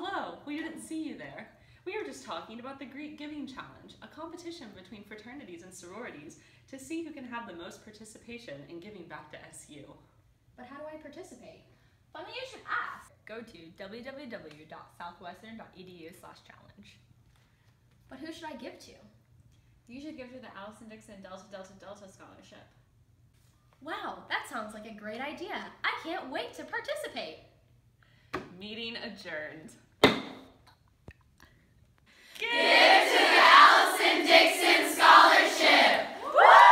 Hello, we didn't see you there. We were just talking about the Greek Giving Challenge, a competition between fraternities and sororities to see who can have the most participation in giving back to SU. But how do I participate? Funny you should ask. Go to www.southwestern.edu/challenge. But who should I give to? You should give to the Allison Dixon Delta Delta Delta Scholarship. Wow, that sounds like a great idea. I can't wait to participate. Meeting adjourned. Give to the Allison Dixon Scholarship! Woo!